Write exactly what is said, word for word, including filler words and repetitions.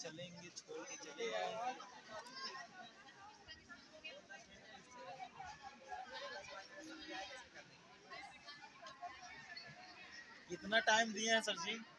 चलेंगे, छोड़ के चले आएंगे। कितना टाइम दिए हैं सर जी?